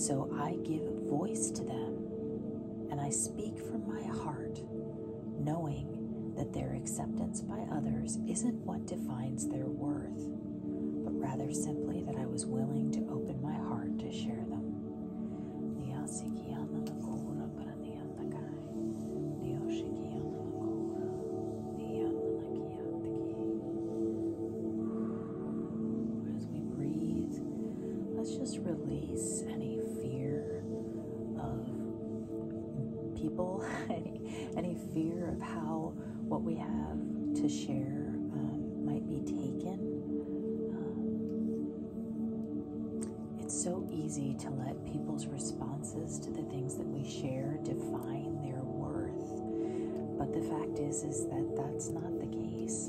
so I give voice to them, and I speak from my heart, knowing that their acceptance by others isn't what defines their worth, but rather simply that I was willing to open my heart to share them. As we breathe, let's just release any fear of people, any fear of how what we have to share might be taken. It's so easy to let people's responses to the things that we share define their worth, but the fact is that that's not the case.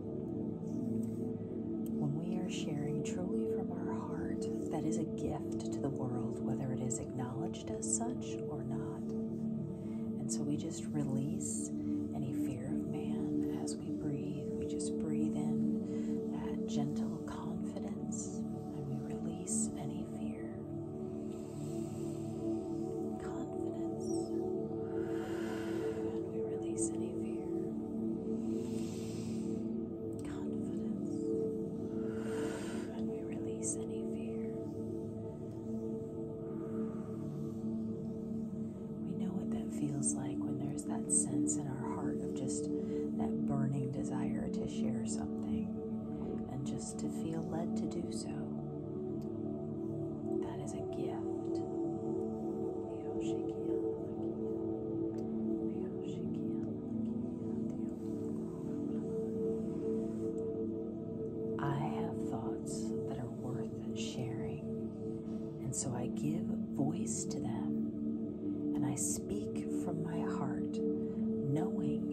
When we are sharing truly from our heart, that is a gift to the world, whether it is acknowledged as such or not. And so we just release any fear of man as we breathe. We just breathe in that gentle confidence, and we release any fear. Confidence. And we release any fear. Confidence. And we release any fear. We know what that feels like when there's that sense in our heart of just that burning desire to share something and just to feel led to do so. That is a gift. I have thoughts that are worth sharing, and so I give voice to them, and I speak from my heart, knowing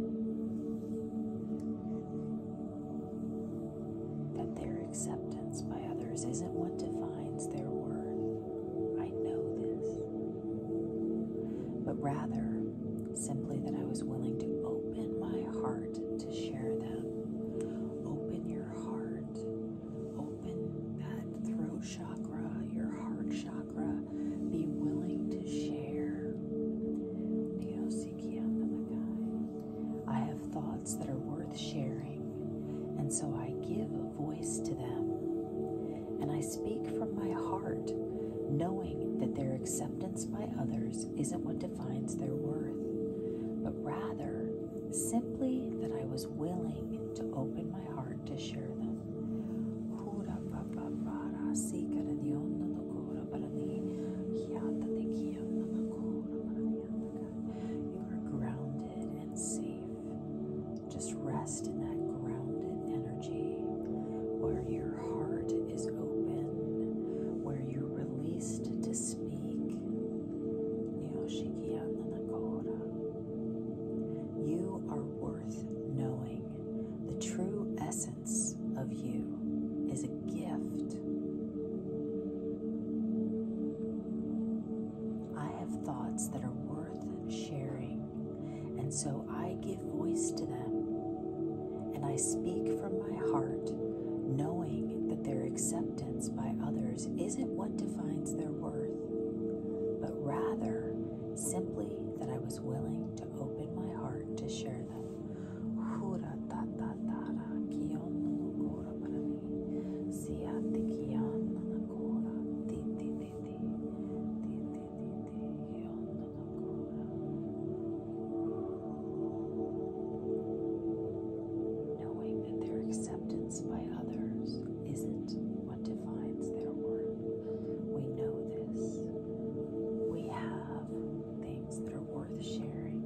that their acceptance by others isn't what defines their worth. I know this. But rather, simply that I was willing to open my heart to share them. Open your heart. Open that throat chakra, your heart chakra. Be willing to share. I have thoughts that are worth sharing, and so I give voice to them, and I speak from my heart, knowing that their acceptance by others isn't what defines their worth, but rather simply that I was willing to open my heart to share them. You are grounded and safe. Just rest in that grounded energy where your heart is open, where you're released to speak. You are worth knowing. The true essence of you is a gift. I have thoughts that are worth sharing, and so I give voice to them, and I speak from my heart, knowing that their acceptance by others isn't what defines their worth, but rather simply that I was willing to open my heart to share them. Knowing that their acceptance by others isn't what defines their worth. We know this. We have things that are worth sharing.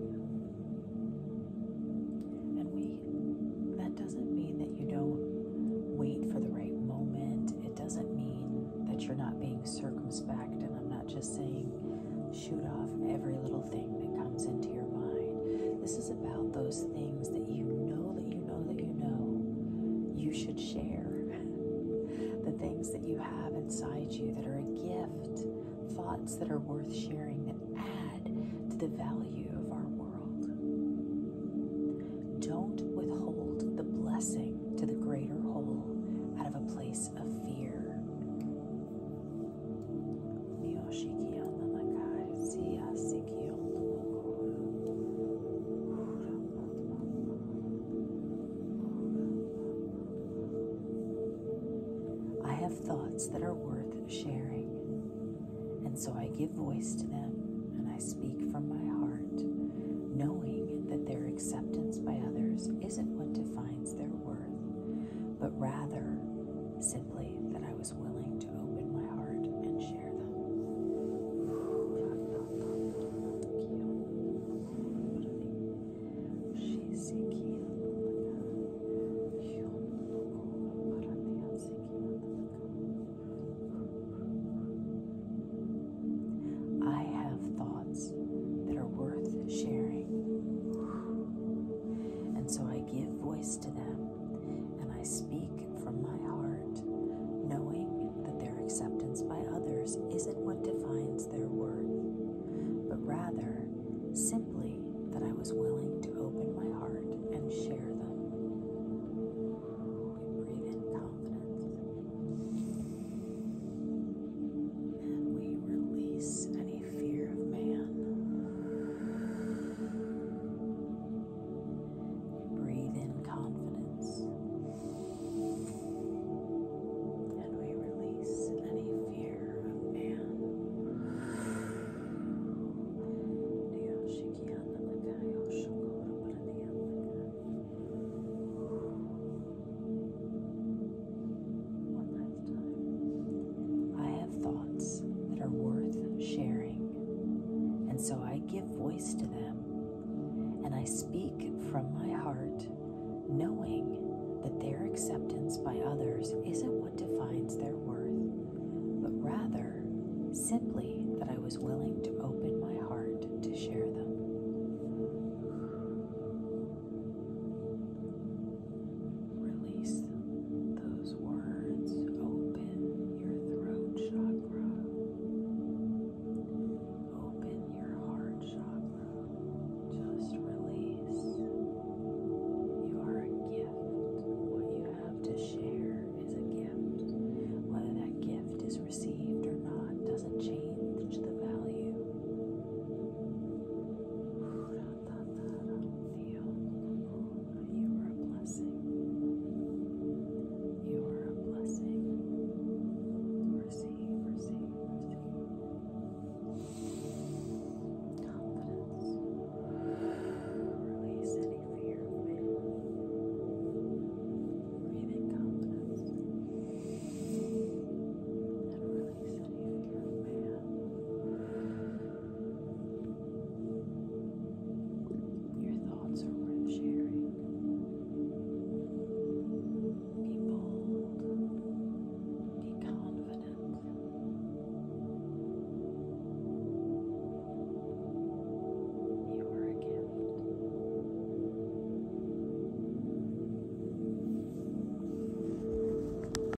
And that doesn't mean that you don't wait for the right moment. It doesn't mean that you're not being circumspect, and I'm not just saying shoot off every little thing that comes into your mind. This is about those things that you know that you know that you know you should share. The things that you have inside you that are a gift, thoughts that are worth sharing, that add to the value of our world. Don't withhold the blessing to the greater whole out of a place of fear. thoughts that are worth sharing. And so I give voice to them, and I speak from my heart, knowing that their acceptance by others isn't what defines their worth, but rather simply that I was willing to open my heart and share them. I have thoughts that are worth sharing, and so I give voice to them, and I speak from my heart, knowing that their acceptance by others isn't what defines their worth, but rather simply that I was willing to open my heart and share them. We breathe in confidence, and we release any fear of man. Breathe in confidence, and we release any fear of man. One last time. I have thoughts that are worth sharing, and so I give voice to them, and I speak from my heart, knowing that their acceptance by others isn't what defines their worth, but rather simply that I was willing to open my heart to share them.